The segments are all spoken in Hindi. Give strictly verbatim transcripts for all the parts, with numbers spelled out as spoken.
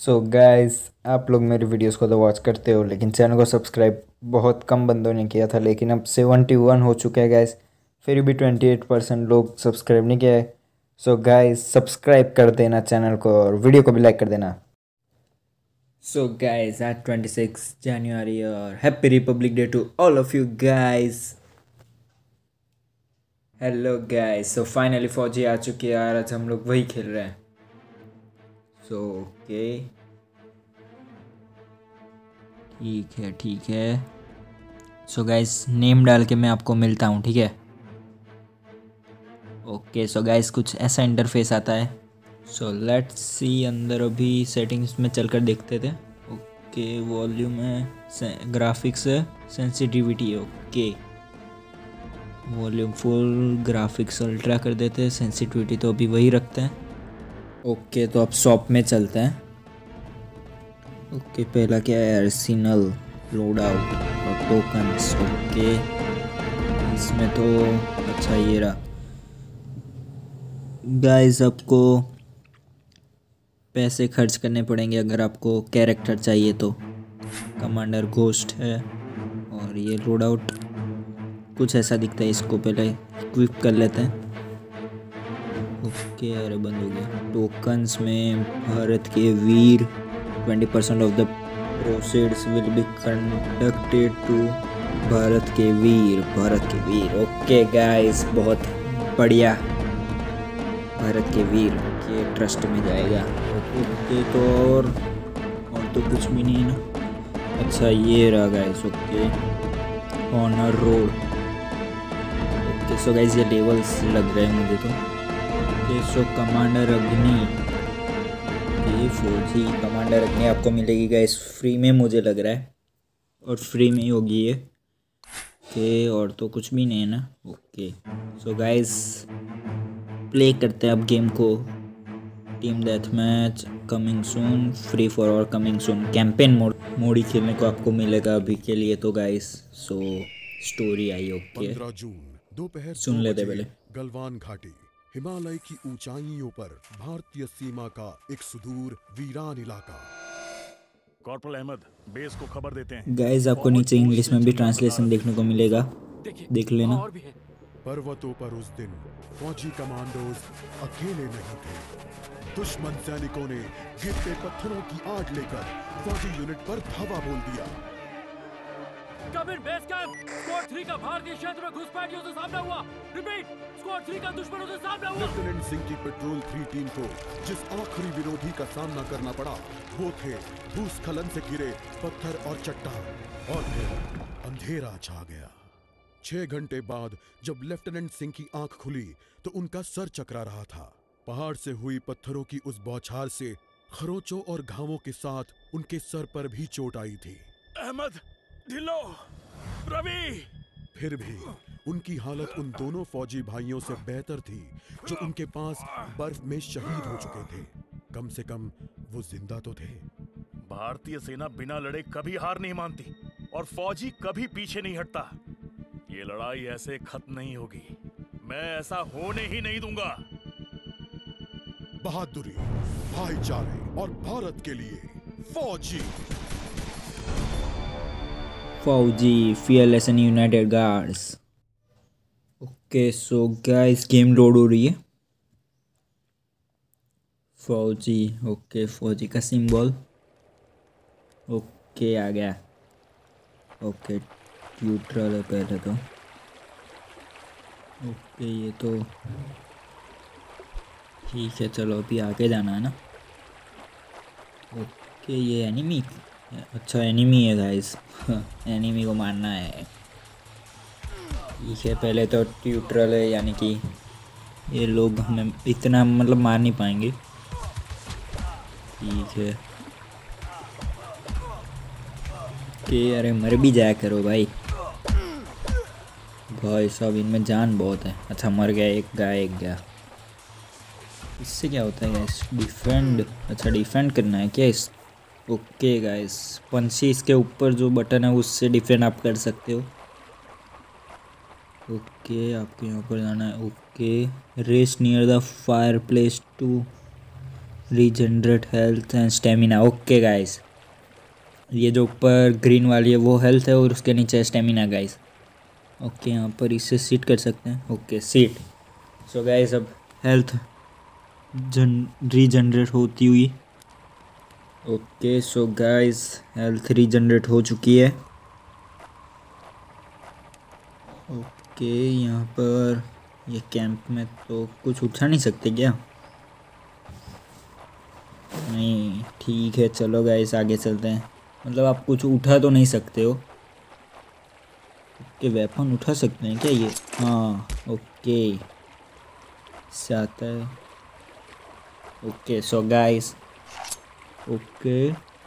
सो गाइस, आप लोग मेरी वीडियोस को तो वॉच करते हो लेकिन चैनल को सब्सक्राइब बहुत कम बंदों ने किया था। लेकिन अब सेवेंटी वन हो चुका है गाइस, फिर भी ट्वेंटी एट परसेंट लोग सब्सक्राइब नहीं किया है। सो गाइस, सब्सक्राइब कर देना चैनल को और वीडियो को भी लाइक कर देना। सो गाइस, आज ट्वेंटी सिक्स जनवरी और happy republic day to all of you guys. Hello guys, so finally Fauji आ चुकी है यार। आज हम लोग वही खेल रहे हैं। सो ओके, ठीक है ठीक है। सो गाइस, नेम डाल के मैं आपको मिलता हूँ, ठीक है। ओके सो गाइस, कुछ ऐसा इंटरफेस आता है। सो लेट्स सी, अंदर अभी सेटिंग्स में चलकर देखते थे। ओके, वॉल्यूम है, ग्राफिक्स है, सेंसिटिविटी है। Okay, volume full, graphics ultra कर देते हैं, सेंसिटिविटी तो अभी वही रखते हैं। ओके, तो अब शॉप में चलते हैं। ओके, पहला क्या है, आर्सेनल, लोड आउट और टोकन्स। ओके, इसमें तो अच्छा ये रहा गाइस। आपको पैसे खर्च करने पड़ेंगे अगर आपको कैरेक्टर चाहिए तो। कमांडर घोस्ट है और ये लोड आउट कुछ ऐसा दिखता है। इसको पहले इक्विप कर लेते हैं। ओके, अरे बंद हो गया। टोकन्स में Bharat ke Veer, twenty percent of the proceeds will be conducted to Bharat ke Veer. Bharat ke Veer, okay guys, बहुत बढ़िया। भारत के वीर के ट्रस्ट में जाएगा। ओके, तो और और तो कुछ भी नहीं है ना। अच्छा, ये रहा guys. Okay, honour road. Okay so guys, ये लेवल्स लग रहे हैं मुझे तो। ओके सो कमांडर अग्नि, ये फौजी कमांडर अग्नि आपको मिलेगी गाइस फ्री में, मुझे लग रहा है, और फ्री में ही होगी ये। ओके, और तो कुछ भी नहीं है ना। ओके सो गाइस, प्ले करते हैं अब गेम को। Team death match coming soon, free for all coming soon. Campaign mode mode ही खेलने को आपको मिलेगा अभी के लिए तो गाइस। सो स्टोरी आई। ओके, पंद्रह जून दोपहर सुन लेते पहले। गलवान घाटी, हिमालय की ऊंचाइयों पर भारतीय सीमा का एक सुदूर वीरान इलाका। कॉर्पोरल अहमद, बेस को खबर देते हैं। गाइस, आपको नीचे इंग्लिश में भी ट्रांसलेशन देखने को मिलेगा, देख लेना। पर्वतों पर उस दिन फौजी कमांडोज अकेले नहीं थे। दुश्मन सैनिकों ने गिरते पत्थरों की आड़ लेकर फौजी यूनिट पर धावा बोल दिया। Come in base camp, squad three का भारतीय क्षेत्र में घुसपैठियों से सामना हुआ। रिपीट, स्क्वाड थ्री का दुश्मनों से सामना हुआ। लेफ्टिनेंट सिंह की पेट्रोल थ्री टीम को जिस आखिरी विरोधी का सामना करना पड़ा वो थे भूस्खलन से घिरे पत्थर और चट्टान। और फिर अंधेरा छा गया। छह घंटे बाद जब लेफ्टिनेंट सिंह की आंख खुली तो उनका सर चकरा रहा था। पहाड़ से हुई पत्थरों की उस बौछार से खरोंचों और घावों के साथ उनके सर पर भी चोट आई थी। अहमद, ढिल्लो, रवि। फिर भी उनकी हालत उन दोनों फौजी भाइयों से बेहतर थी जो उनके पास बर्फ में शहीद हो चुके थे। कम से कम वो जिंदा तो थे। भारतीय सेना बिना लड़े कभी हार नहीं मानती और फौजी कभी पीछे नहीं हटता। ये लड़ाई ऐसे खत्म नहीं होगी। मैं ऐसा होने ही नहीं दूंगा। बहादुरी, भाईचारे और भारत के लिए Fauji. Fauji, fearless and united guards. Okay so guys, game load हो रही है। फौजी, ओके, फौजी का सिंबल। ओके, आ गया। ओके, न्यूट्रल है पहले तो। ओके, ये तो ठीक है। चलो अभी आगे जाना है ना। ओके, ये एनिमी, अच्छा एनिमी है गाइस। एनिमी को मारना है। ठीक है, पहले तो न्यूट्रल है, यानी कि ये लोग हमें इतना मतलब मार नहीं पाएंगे। ठीक है। कि अरे मर भी जाया करो भाई। भाई साहब, इनमें जान बहुत है। अच्छा, मर गया एक, गाय एक गया। इससे क्या होता है गाइस? डिफेंड, अच्छा डिफेंड करना है क्या इस? ओके गाइस, पंछी इसके ऊपर जो बटन है उससे डिफेंड आप कर सकते हो। ओके, आपको यहाँ पर जाना है। Okay, rest near the fireplace to regenerate health and stamina. Okay guys, ये जो ऊपर ग्रीन वाली है वो हेल्थ है और उसके नीचे स्टेमिना गाइस। ओके, यहाँ पर इसे सीट कर सकते हैं। Okay seat. सो गाइस अब हेल्थ जन रीजनरेट होती हुई। Okay so guys health regenerate हो चुकी है। ओके यहाँ पर ये कैंप में तो कुछ उठा नहीं सकते क्या? नहीं, ठीक है चलो गाइस आगे चलते हैं। मतलब आप कुछ उठा तो नहीं सकते हो। ओके वेपन उठा सकते हैं क्या ये? हाँ ओके, इससे आता है। ओके सो गाइस, ओके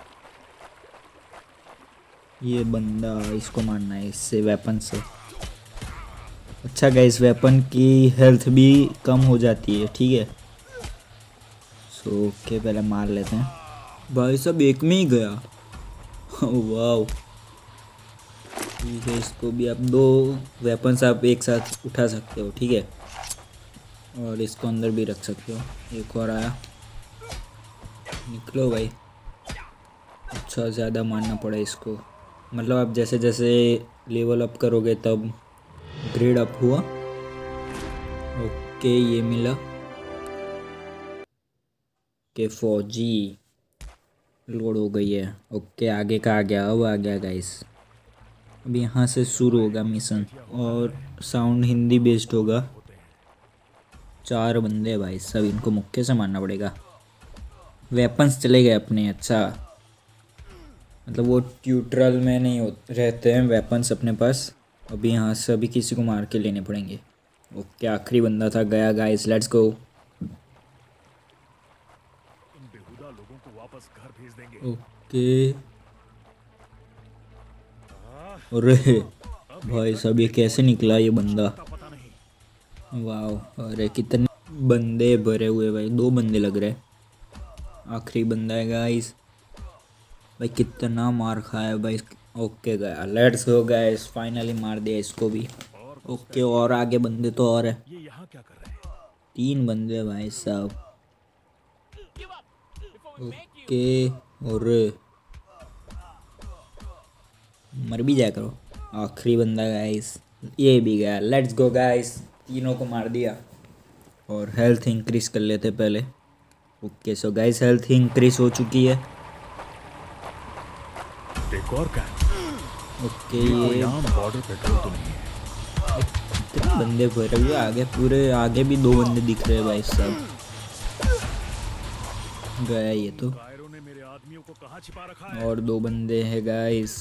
ये बंदा, इसको मारना है इससे वेपन से। अच्छा गाइस, वेपन की हेल्थ भी कम हो जाती है, ठीक है। सो ओके पहले मार लेते हैं। भाई सब एक में ही गया। वाओ, ठीक है इसको भी आप दो वेपन्स आप एक साथ उठा सकते हो, ठीक है। और इसको अंदर भी रख सकते हो। एक और आया, निकलो भाई। अच्छा ज़्यादा मारना पड़ा इसको, मतलब आप जैसे जैसे लेवल अप करोगे तब ग्रेड अप हुआ। ओके ये मिला के फौजी लोड हो गई है। ओके आगे का आ गया, अब आ गया गाइस। अब यहाँ से शुरू होगा मिशन और साउंड हिंदी बेस्ड होगा। चार बंदे भाई सब, इनको मुक्के से मारना पड़ेगा। वेपन्स चले गए अपने। अच्छा मतलब वो ट्यूटरल में नहीं हो रहते हैं वेपन्स अपने पास। अभी यहाँ से अभी किसी को मार के लेने पड़ेंगे। ओके आखिरी बंदा था, गया गाइस, लेट्स गो। ओके अरे भाई साहब ये कैसे निकला ये बंदा? वाह, अरे कितने बंदे भरे हुए भाई, दो बंदे लग रहे। आखिरी बंदा है गाइस। भाई कितना मार खाया भाई। ओके गया, लेट्स गो गाइस, फाइनली मार दिया इसको भी। ओके और आगे बंदे तो और है, तीन बंदे भाई साहब। ओके और मर भी जाया करो। आखिरी बंदा गाइस, ये भी गया। लेट्स गो गाइस, तीनों को मार दिया। और हेल्थ इंक्रीज कर लेते पहले। Okay so guys health increase हो चुकी है। एक और क्या? ओके ये बॉर्डर पेट्रोल तो नहीं है। कितने बंदे भरे हुए आगे, पूरे आगे भी दो बंदे दिख रहे हैं भाई साहब। गया ये तो, ने मेरे आदमियों को कहां छिपा रखा है? और दो बंदे हैं गाइस।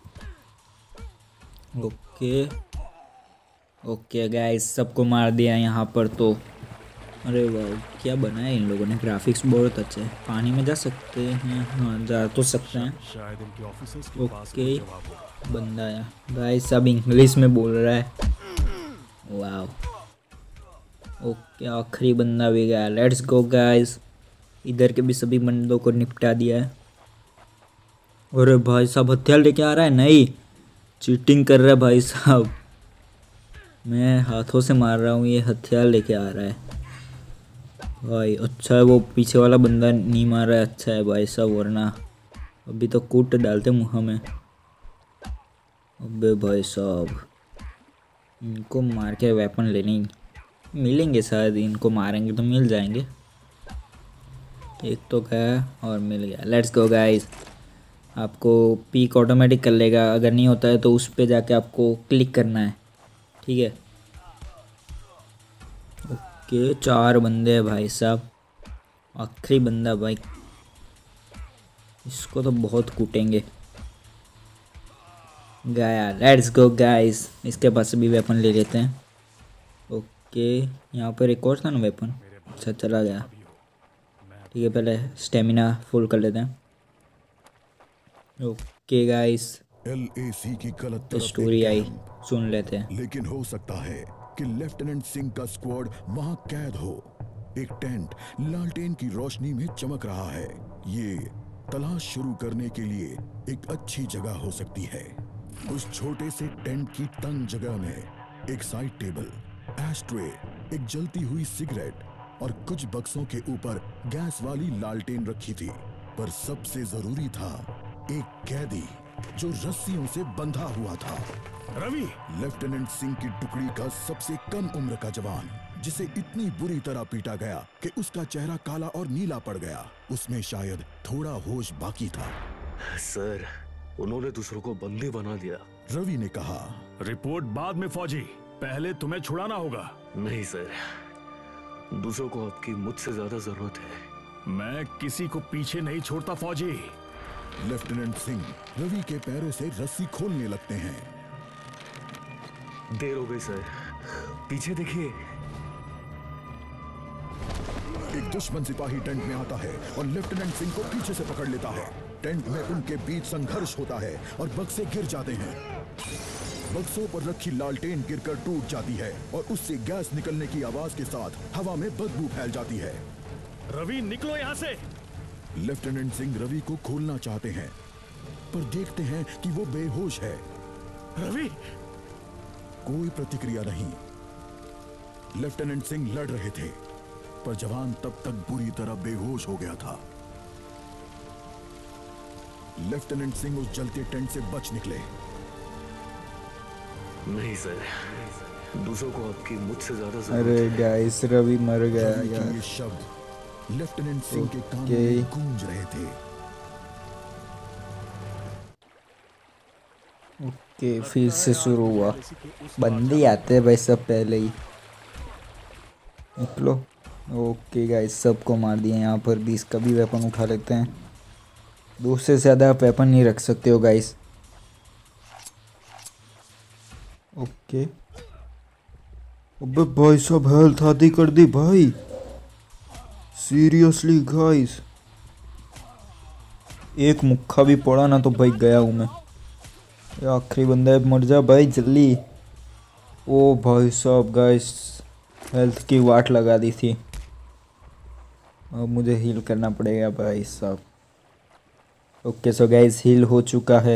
ओके ओके गाइस सबको मार दिया यहाँ पर तो। अरे वाह क्या बनाया इन लोगों ने, ग्राफिक्स बहुत अच्छे हैं। पानी में जा सकते हैं? हाँ जा तो सकते हैं। शायद इनके ऑफिसर्स के पास ओके कोई जवाब होगा। बंदा आया भाई, सब इंग्लिश में बोल रहा है। वाह ओके आखिरी बंदा भी गया। लेट्स गो गाइस, इधर के भी सभी बंदों को निपटा दिया है। अरे भाई साहब हथियार लेके आ रहा है, नहीं चीटिंग कर रहा है भाई साहब। मैं हाथों से मार रहा हूँ, ये हथियार लेके आ रहा है भाई। अच्छा है वो पीछे वाला बंदा नहीं मार रहा है, अच्छा है भाई साहब, वरना अभी तो कूट डालते मुँह में। अबे भाई साहब इनको मार के वेपन लेने मिलेंगे शायद, इनको मारेंगे तो मिल जाएंगे। एक तो गया और मिल गया। लेट्स गो गाइस, आपको पीक ऑटोमेटिक कर लेगा, अगर नहीं होता है तो उस पे जाके आपको क्लिक करना है, ठीक है। ओके चार बंदे हैं भाई साहब, आखिरी बंदा भाई, इसको तो बहुत कूटेंगे। गया, लेट्स गो गाइस, इसके पास भी वेपन ले लेते हैं। ओके यहाँ पर एक और था ना वेपन, अच्छा चला गया, ठीक है पहले स्टेमिना फुल कर लेते हैं। Okay guys L A C की गलत तरफ स्टोरी एक आई, कैंप। सुन लेते हैं। लेकिन हो सकता है कि लेफ्टिनेंट सिंह का स्क्वाड वहां कैद हो। एक टेंट लालटेन की रोशनी में चमक रहा है। ये तलाश शुरू करने के लिए एक अच्छी जगह हो सकती है। उस छोटे से टेंट की तंग जगह में एक साइड टेबल, एस्ट्रे, एक जलती हुई सिगरेट और कुछ बक्सों के ऊपर गैस वाली लालटेन रखी थी, पर सबसे जरूरी था एक कैदी जो रस्सियों से बंधा हुआ था। रवि, लेफ्टिनेंट सिंह की टुकड़ी का सबसे कम उम्र का जवान, जिसे इतनी बुरी तरह पीटा गया कि उसका चेहरा काला और नीला पड़ गया। उसमें शायद थोड़ा होश बाकी था। सर, उन्होंने दूसरों को बंदी बना दिया। रवि ने कहा, रिपोर्ट बाद में फौजी, पहले तुम्हें छुड़ाना होगा। नहीं सर, दूसरों को आपकी मुझसे ज्यादा जरूरत है। मैं किसी को पीछे नहीं छोड़ता फौजी। लेफ्टिनेंट सिंह रवि के पैरों से रस्सी खोलने लगते हैं। देर हो गई सर, पीछे देखिए। एक दुश्मन सिपाही टेंट में आता है और लेफ्टिनेंट सिंह को पीछे से पकड़ लेता है। टेंट में उनके बीच संघर्ष होता है और बक्से गिर जाते हैं। बक्सों पर रखी लालटेन गिरकर टूट जाती है और उससे गैस निकलने की आवाज के साथ हवा में बदबू फैल जाती है। रवि, निकलो यहाँ से। लेफ्टिनेंट सिंह रवि को खोलना चाहते हैं, पर देखते हैं कि वो बेहोश है। रवि, कोई प्रतिक्रिया नहीं। लेफ्टिनेंट सिंह लड़ रहे थे, पर जवान तब तक बुरी तरह बेहोश हो गया था। लेफ्टिनेंट सिंह उस जलते टेंट से बच निकले। नहीं सर, दूसरों को आपकी मुझसे ज्यादा जरूरत अरे है। गाइस, रवि मर गया रवि के यार। ये शब्द लेफ्टिनेंट सिंह के कानों ओके। में गूंज रहे थे। ओके, फिर से शुरू हुआ। बंदी आते भाई सब पहले ही। निकलो। ओके गाइस, सबको मार दिया। यहाँ पर भी इसका भी वेपन उठा लेते हैं। दो से ज़्यादा आप वेपन नहीं रख सकते हो गाइस। ओके। अबे भाई सब हेल्थ आधी कर दी भाई। सीरियसली गाइस, एक मुक्का भी पड़ा ना तो भाई गया हूँ मैं। ये आखिरी बंदा है, मर जा भाई जल्दी। ओ भाई साहब गाइस, हेल्थ की वाट लगा दी थी। अब मुझे हील करना पड़ेगा भाई साहब। ओके सो गाइस, हील हो चुका है।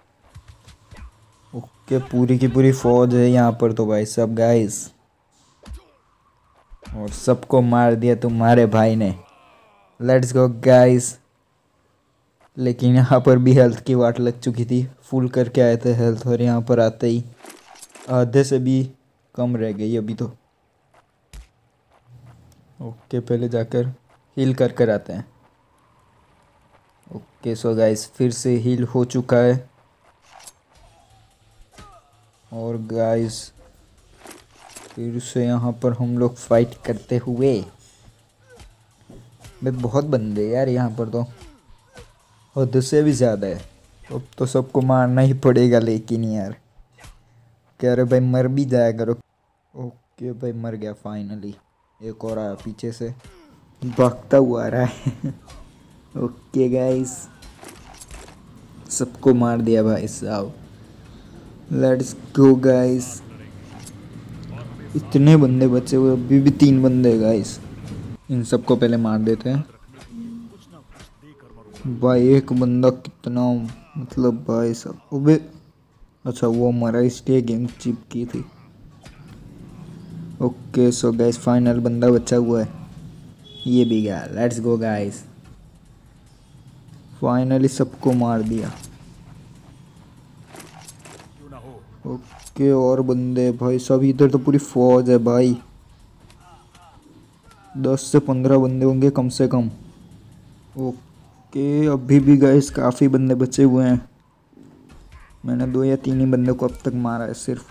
ओके, पूरी की पूरी फौज है यहाँ पर तो भाई साहब गाइस, और सबको मार दिया तुम्हारे भाई ने। Let's go guys. लेकिन यहाँ पर भी हेल्थ की वाट लग चुकी थी। फुल करके आए थे हेल्थ, और यहाँ पर आते ही आधे से भी कम रह गई अभी तो। ओके, पहले जाकर हील कर कर आते हैं। ओके सो गाइस, फिर से हील हो चुका है। और गाइस फिर से यहाँ पर हम लोग फाइट करते हुए। मैं बहुत बंदे यार यहाँ पर तो, हद से भी ज़्यादा है। अब तो सबको मारना ही पड़ेगा लेकिन यार। कह रहे भाई मर भी जाया करो। ओके भाई, मर गया फाइनली। एक और आया पीछे से, भागता हुआ आ रहा है। ओके गाइस, सबको मार दिया भाई साहब। Let's go guys. इतने बंदे बचे हुए, अभी भी तीन बंदे गाइस। इन सबको पहले मार देते हैं भाई। एक बंदा कितना, मतलब भाई साहब। अबे अच्छा, वो मरा इसलिए गेम चिपकी थी। ओके सो गाइस, फाइनल बंदा बचा हुआ है, ये भी गया। लेट्स गो गाइस, फाइनली सबको मार दिया। ओके, और बंदे भाई सब इधर तो पूरी फौज है भाई। दस से पंद्रह बंदे होंगे कम से कम। ओके, अभी भी गाइस काफ़ी बंदे बचे हुए हैं। मैंने दो या तीन ही बंदे को अब तक मारा है सिर्फ।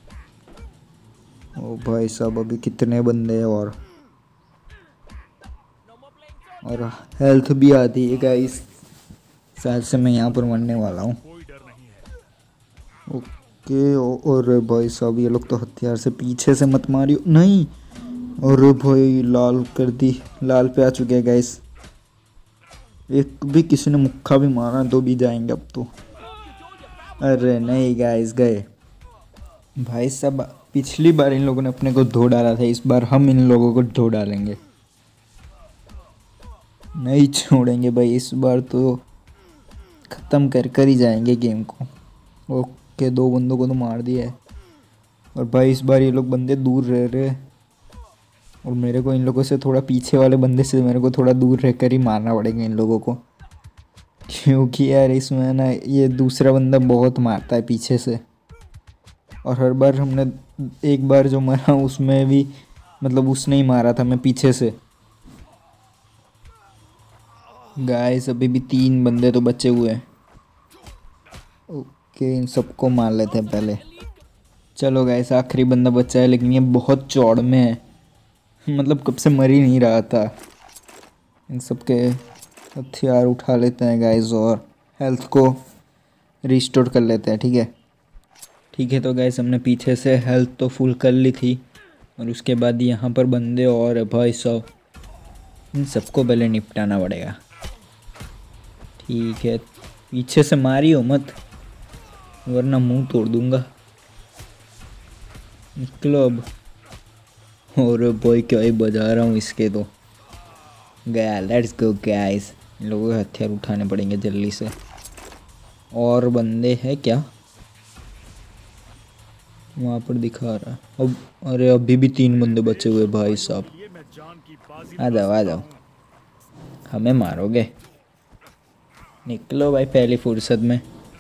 ओ भाई साहब, अभी कितने बंदे हैं। और और हेल्थ भी आती है गाइस। शायद से मैं यहाँ पर मरने वाला हूँ। ओके, और भाई साहब ये लोग तो हथियार से पीछे से मत मारियो। नहीं, और भाई लाल कर दी, लाल पे आ चुके हैं गाइस। एक भी किसी ने मुक्का भी मारा तो भी जाएंगे अब तो। अरे नहीं गाइस, गए भाई साहब। पिछली बार इन लोगों ने अपने को धो डाला था, इस बार हम इन लोगों को धो डालेंगे। नहीं छोड़ेंगे भाई, इस बार तो ख़त्म कर कर ही जाएंगे गेम को। ओके, दो बंदों को तो मार दिया है। और भाई इस बार ये लोग बंदे दूर रह रहे। और मेरे को इन लोगों से थोड़ा पीछे वाले बंदे से मेरे को थोड़ा दूर रहकर ही मारना पड़ेगा इन लोगों को, क्योंकि यार इसमें ना ये दूसरा बंदा बहुत मारता है पीछे से। और हर बार हमने एक बार जो मरा उसमें भी मतलब उसने ही मारा था, मैं पीछे से। गाइस अभी भी तीन बंदे तो बचे हुए हैं। ओके इन सबको मार लेते हैं पहले। चलो गाइस आखिरी बंदा बचा है, लेकिन ये बहुत चौड़ में है, मतलब कब से मर ही नहीं रहा था। इन सब के हथियार उठा लेते हैं गाइस और हेल्थ को रिस्टोर कर लेते हैं। ठीक है ठीक है तो गाइस हमने पीछे से हेल्थ तो फुल कर ली थी, और उसके बाद यहाँ पर बंदे और भाई साहब, इन सबको पहले निपटाना पड़ेगा। ठीक है पीछे से मारियो मत, वरना मुंह तोड़ दूंगा। निकलो अब। और भाई क्या ही बजा रहा हूँ इसके तो। गया लेट्स गो गाइस, इन लोगों के हथियार उठाने पड़ेंगे जल्दी से। और बंदे हैं क्या वहाँ पर दिखा रहा है अब? अरे अभी भी तीन बंदे बचे हुए भाई साहब। आ जाओ आ जाओ, हमें मारोगे? निकलो भाई पहली फुर्सत में।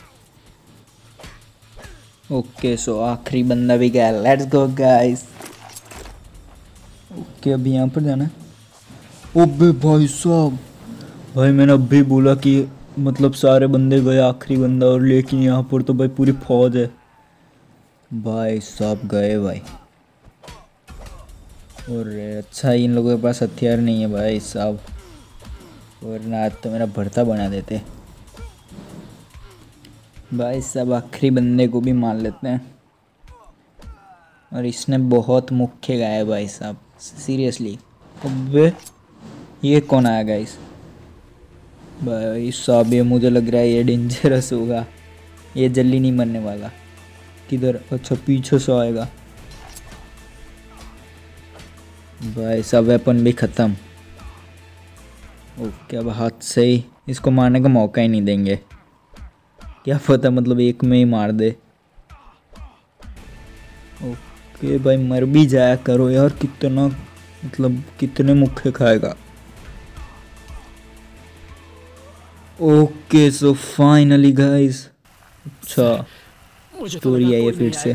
ओके सो आखिरी बंदा भी गया, लेट्स गो गाइस। ओके अभी यहाँ पर जाना है। ओबे भाई साहब, भाई मैंने अभी बोला कि मतलब सारे बंदे गए, आखिरी बंदा, और लेकिन यहाँ पर तो भाई पूरी फौज है भाई साहब। गए भाई। और अच्छा इन लोगों के पास हथियार नहीं है भाई साहब, वरना आज तो मेरा भरता बना देते भाई साहब। आखिरी बंदे को भी मार लेते हैं। और इसने बहुत मुख्य गाया भाई साहब, सीरियसली। अबे ये कौन आया गाइस? भाई साहब ये मुझे लग रहा है ये डेंजरस होगा, ये जल्दी नहीं मरने वाला। किधर? अच्छा पीछे से आएगा भाई साहब। वेपन भी ख़त्म। ओके अब हाथ से ही इसको मारने का मौका ही नहीं देंगे, क्या पता मतलब एक में ही मार दे। ओके भाई मर भी जाया करो यार, कितना मतलब कितने मुक्के खाएगा। ओके सो फाइनली गाइस, अच्छा स्टोरी आई है फिर से।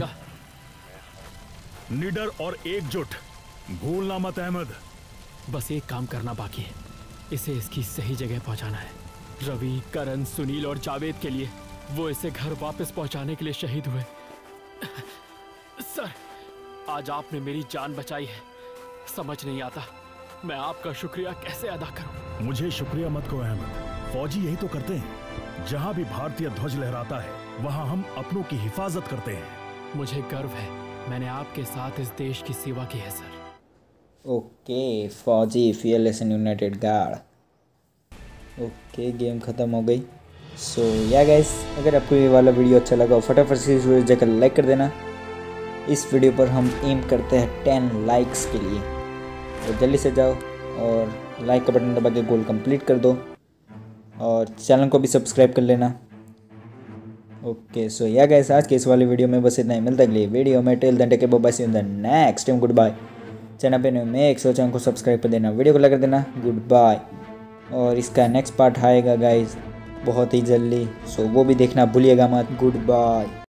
निडर और एकजुट, भूलना मत अहमद। बस एक काम करना बाकी है, इसे इसकी सही जगह पहुंचाना है। रवि, करण, सुनील और जावेद के लिए वो इसे घर वापस पहुंचाने के लिए शहीद हुए। सर आज आपने मेरी जान बचाई है, समझ नहीं आता मैं आपका शुक्रिया कैसे अदा करूं। मुझे शुक्रिया मत कहो अहमद, फौजी यही तो करते हैं। जहां भी भारतीय ध्वज लहराता है वहां हम अपनों की हिफाजत करते हैं। मुझे गर्व है मैंने आपके साथ इस देश की सेवा की है sir. Okay Fauji fearless and united guard. Okay game ख़त्म हो गई। सो या गाइस, अगर आपको ये वाला वीडियो अच्छा लगा हो फटाफट से इस वीडियो जाकर लाइक कर देना। इस वीडियो पर हम एम करते हैं टेन लाइक्स के लिए, तो जल्दी से जाओ और लाइक का बटन दबा के गोल कंप्लीट कर दो, और चैनल को भी सब्सक्राइब कर लेना। ओके सो या गाइस, आज के इस वाले वीडियो में बस इतना ही। मिलता है अगली वीडियो में। Till then take care, bye bye, see you in the next time, goodbye. Channel पे में एक सौ चैनल को सब्सक्राइब कर देना, वीडियो को लाइक कर देना, गुड बाय। और इसका नेक्स्ट पार्ट आएगा गाइस बहुत ही जल्दी, सो वो भी देखना भूलिएगा मत। Good bye.